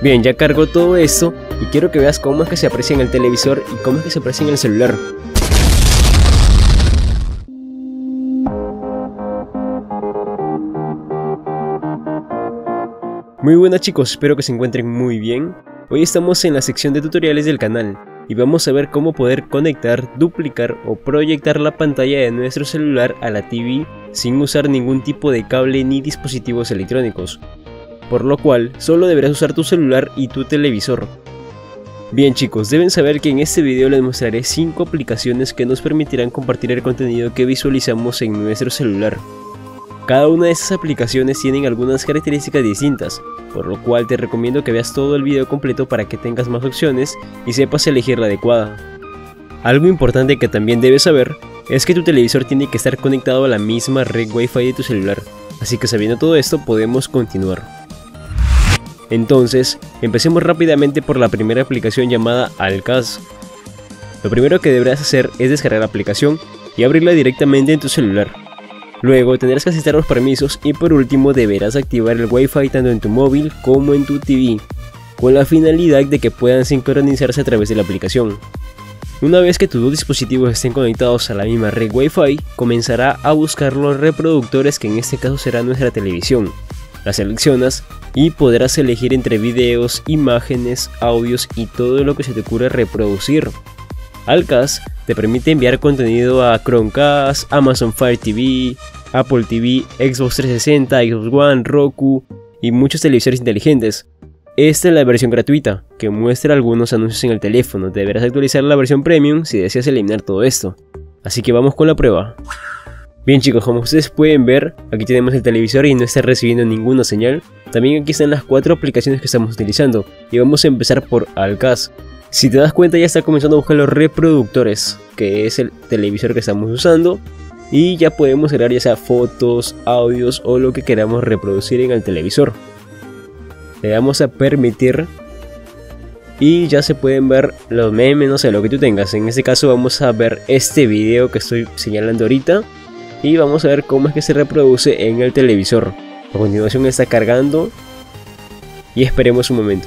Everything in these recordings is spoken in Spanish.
Bien, ya cargó todo esto y quiero que veas cómo es que se aprecia en el televisor y cómo es que se aprecia en el celular. Muy buenas chicos, espero que se encuentren muy bien. Hoy estamos en la sección de tutoriales del canal y vamos a ver cómo poder conectar, duplicar o proyectar la pantalla de nuestro celular a la TV sin usar ningún tipo de cable ni dispositivos electrónicos. Por lo cual, solo deberás usar tu celular y tu televisor. Bien chicos, deben saber que en este video les mostraré 5 aplicaciones que nos permitirán compartir el contenido que visualizamos en nuestro celular. Cada una de estas aplicaciones tienen algunas características distintas, por lo cual te recomiendo que veas todo el video completo para que tengas más opciones y sepas elegir la adecuada. Algo importante que también debes saber es que tu televisor tiene que estar conectado a la misma red Wi-Fi de tu celular, así que sabiendo todo esto podemos continuar. Entonces, empecemos rápidamente por la primera aplicación llamada Alcaz. Lo primero que deberás hacer es descargar la aplicación y abrirla directamente en tu celular. Luego tendrás que aceptar los permisos y por último deberás activar el Wi-Fi tanto en tu móvil como en tu TV, con la finalidad de que puedan sincronizarse a través de la aplicación. Una vez que tus dos dispositivos estén conectados a la misma red Wi-Fi, comenzará a buscar los reproductores, que en este caso será nuestra televisión. La seleccionas y podrás elegir entre videos, imágenes, audios y todo lo que se te ocurra reproducir. Alcaz te permite enviar contenido a Chromecast, Amazon Fire TV, Apple TV, Xbox 360, Xbox One, Roku y muchos televisores inteligentes. Esta es la versión gratuita, que muestra algunos anuncios en el teléfono. Deberás actualizar la versión premium si deseas eliminar todo esto. Así que vamos con la prueba. Bien chicos, como ustedes pueden ver, aquí tenemos el televisor y no está recibiendo ninguna señal. También aquí están las 4 aplicaciones que estamos utilizando y vamos a empezar por Alcaz. Si te das cuenta, ya está comenzando a buscar los reproductores, que es el televisor que estamos usando, y ya podemos crear ya sea fotos, audios o lo que queramos reproducir en el televisor. Le damos a permitir y ya se pueden ver los memes, no sé, lo que tú tengas. En este caso vamos a ver este video que estoy señalando ahorita y vamos a ver cómo es que se reproduce en el televisor. A continuación está cargando y esperemos un momento.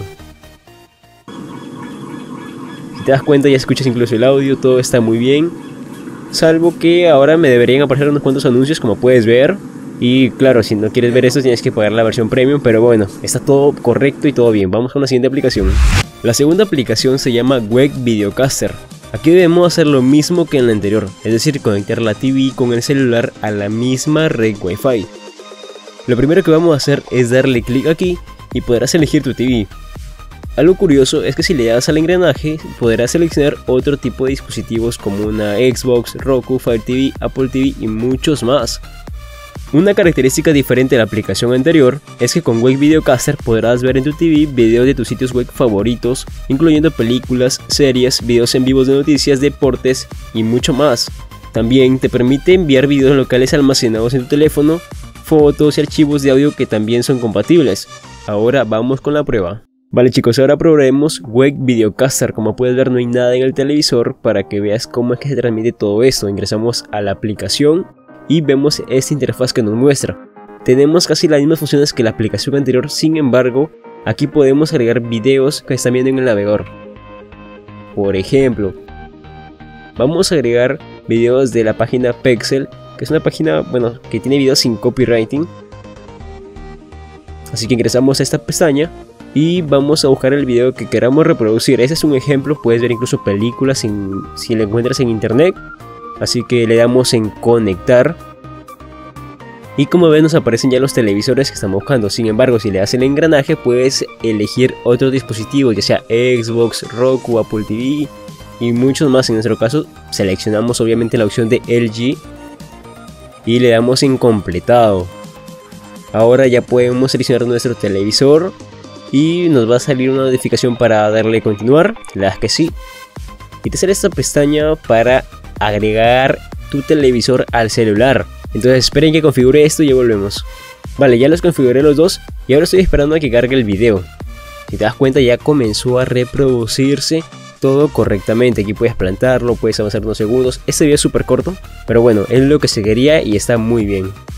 Si te das cuenta, ya escuchas incluso el audio, todo está muy bien, salvo que ahora me deberían aparecer unos cuantos anuncios, como puedes ver. Y claro, si no quieres ver esto tienes que pagar la versión premium, pero bueno, está todo correcto y todo bien. Vamos con la siguiente aplicación. La segunda aplicación se llama Web Videocaster. Aquí debemos hacer lo mismo que en la anterior, es decir, conectar la TV con el celular a la misma red Wi-Fi. Lo primero que vamos a hacer es darle clic aquí y podrás elegir tu TV. Algo curioso es que si le das al engranaje podrás seleccionar otro tipo de dispositivos como una Xbox, Roku, Fire TV, Apple TV y muchos más. Una característica diferente de la aplicación anterior es que con Web Videocaster podrás ver en tu TV videos de tus sitios web favoritos, incluyendo películas, series, videos en vivos de noticias, deportes y mucho más. También te permite enviar videos locales almacenados en tu teléfono, fotos y archivos de audio que también son compatibles. Ahora vamos con la prueba. Vale chicos, ahora probaremos Web Videocaster. Como puedes ver, no hay nada en el televisor para que veas cómo es que se transmite todo esto. Ingresamos a la aplicación y vemos esta interfaz que nos muestra. Tenemos casi las mismas funciones que la aplicación anterior, sin embargo, aquí podemos agregar videos que están viendo en el navegador. Por ejemplo, vamos a agregar videos de la página Pexel, que es una página, bueno, que tiene videos sin copywriting. Así que ingresamos a esta pestaña y vamos a buscar el video que queramos reproducir. Ese es un ejemplo, puedes ver incluso películas si lo encuentras en internet. Así que le damos en conectar y como ves nos aparecen ya los televisores que estamos buscando. Sin embargo, si le das el engranaje puedes elegir otros dispositivos, ya sea Xbox, Roku, Apple TV y muchos más. En nuestro caso seleccionamos obviamente la opción de LG y le damos en completado. Ahora ya podemos seleccionar nuestro televisor y nos va a salir una notificación para darle a continuar. Le das que sí y te sale esta pestaña para agregar tu televisor al celular. Entonces esperen que configure esto y ya volvemos. Vale, ya los configuré los dos y ahora estoy esperando a que cargue el video. Si te das cuenta, ya comenzó a reproducirse todo correctamente. Aquí puedes plantarlo, puedes avanzar unos segundos. Este video es súper corto, pero bueno, es lo que se quería y está muy bien.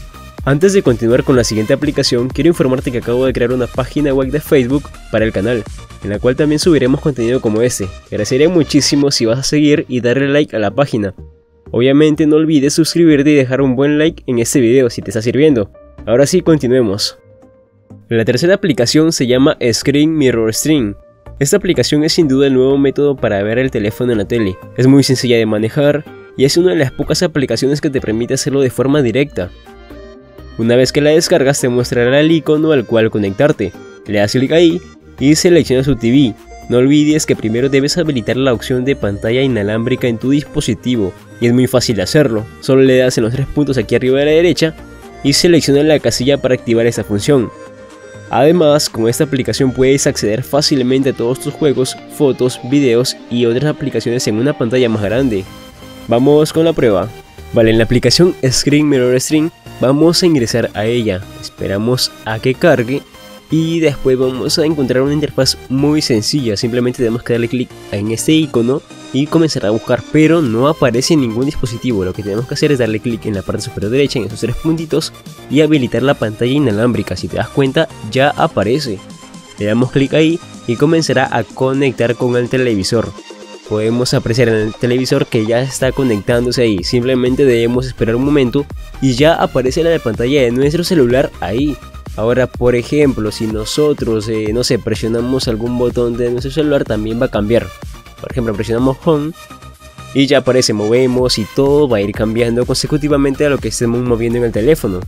Antes de continuar con la siguiente aplicación, quiero informarte que acabo de crear una página web de Facebook para el canal, en la cual también subiremos contenido como este. Te agradecería muchísimo si vas a seguir y darle like a la página. Obviamente no olvides suscribirte y dejar un buen like en este video si te está sirviendo. Ahora sí, continuemos. La tercera aplicación se llama Screen Mirror Stream. Esta aplicación es sin duda el nuevo método para ver el teléfono en la tele. Es muy sencilla de manejar y es una de las pocas aplicaciones que te permite hacerlo de forma directa. Una vez que la descargas te mostrará el icono al cual conectarte. Le das clic ahí y seleccionas tu TV. No olvides que primero debes habilitar la opción de pantalla inalámbrica en tu dispositivo y es muy fácil hacerlo. Solo le das en los 3 puntos aquí arriba a la derecha y selecciona la casilla para activar esta función. Además, con esta aplicación puedes acceder fácilmente a todos tus juegos, fotos, videos y otras aplicaciones en una pantalla más grande. Vamos con la prueba. Vale, en la aplicación Screen Mirror Stream vamos a ingresar a ella, esperamos a que cargue y después vamos a encontrar una interfaz muy sencilla. Simplemente tenemos que darle clic en este icono y comenzar a buscar, pero no aparece en ningún dispositivo. Lo que tenemos que hacer es darle clic en la parte superior derecha en esos 3 puntitos y habilitar la pantalla inalámbrica. Si te das cuenta, ya aparece. Le damos clic ahí y comenzará a conectar con el televisor. Podemos apreciar en el televisor que ya está conectándose ahí. Simplemente debemos esperar un momento y ya aparece la pantalla de nuestro celular ahí. Ahora, por ejemplo, si nosotros, no sé, presionamos algún botón de nuestro celular, también va a cambiar. Por ejemplo, presionamos Home y ya aparece, movemos y todo va a ir cambiando consecutivamente a lo que estemos moviendo en el teléfono.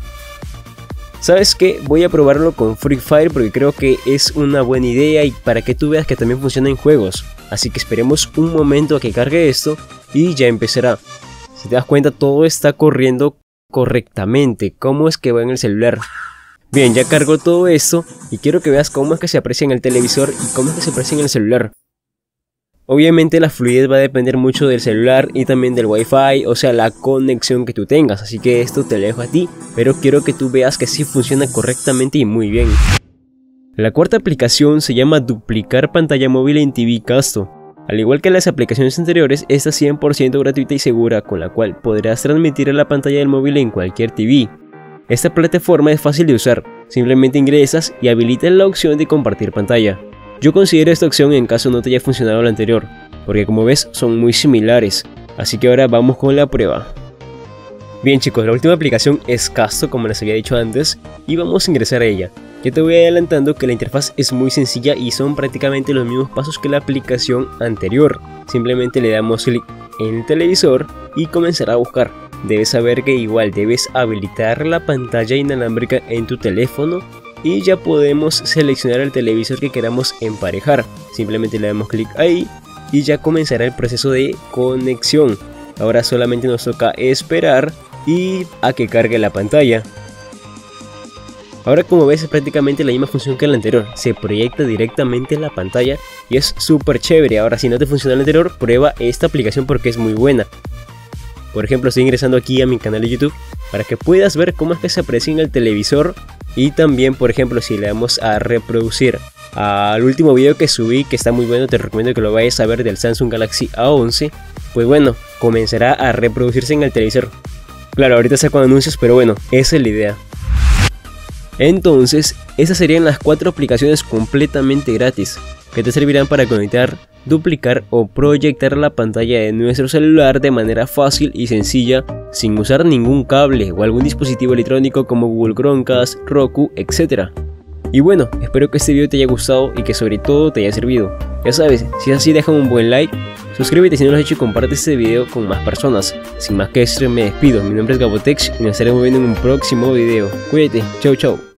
¿Sabes qué? Voy a probarlo con Free Fire porque creo que es una buena idea y para que tú veas que también funciona en juegos. Así que esperemos un momento a que cargue esto y ya empezará. Si te das cuenta, todo está corriendo correctamente. ¿Cómo es que va en el celular? Bien, ya cargó todo esto y quiero que veas cómo es que se aprecia en el televisor y cómo es que se aprecia en el celular. Obviamente la fluidez va a depender mucho del celular y también del Wi-Fi, o sea, la conexión que tú tengas, así que esto te lo dejo a ti, pero quiero que tú veas que sí funciona correctamente y muy bien. La cuarta aplicación se llama Duplicar pantalla móvil en TV Casto. Al igual que las aplicaciones anteriores, esta es 100% gratuita y segura, con la cual podrás transmitir a la pantalla del móvil en cualquier TV. Esta plataforma es fácil de usar, simplemente ingresas y habilitas la opción de compartir pantalla. Yo considero esta opción en caso no te haya funcionado la anterior, porque como ves son muy similares, así que ahora vamos con la prueba. Bien chicos, la última aplicación es Casto, como les había dicho antes, y vamos a ingresar a ella. Yo te voy adelantando que la interfaz es muy sencilla y son prácticamente los mismos pasos que la aplicación anterior. Simplemente le damos clic en el televisor y comenzará a buscar. Debes saber que igual debes habilitar la pantalla inalámbrica en tu teléfono y ya podemos seleccionar el televisor que queramos emparejar. Simplemente le damos clic ahí y ya comenzará el proceso de conexión. Ahora solamente nos toca esperar y a que cargue la pantalla. Ahora, como ves, es prácticamente la misma función que la anterior, se proyecta directamente en la pantalla y es súper chévere. Ahora, si no te funciona la anterior, prueba esta aplicación porque es muy buena. Por ejemplo, estoy ingresando aquí a mi canal de YouTube para que puedas ver cómo es que se aprecia en el televisor. Y también, por ejemplo, si le damos a reproducir al último video que subí, que está muy bueno, te recomiendo que lo vayas a ver, del Samsung Galaxy A11, pues bueno, comenzará a reproducirse en el televisor. Claro, ahorita saco anuncios, pero bueno, esa es la idea. Entonces, esas serían las 4 aplicaciones completamente gratis que te servirán para conectar, duplicar o proyectar la pantalla de nuestro celular de manera fácil y sencilla, sin usar ningún cable o algún dispositivo electrónico como Google Chromecast, Roku, etc. Y bueno, espero que este video te haya gustado y que sobre todo te haya servido. Ya sabes, si es así, deja un buen like, suscríbete si no lo has hecho y comparte este video con más personas. Sin más que decir, me despido. Mi nombre es Gabotex y nos estaremos viendo en un próximo video. Cuídate, chau chau.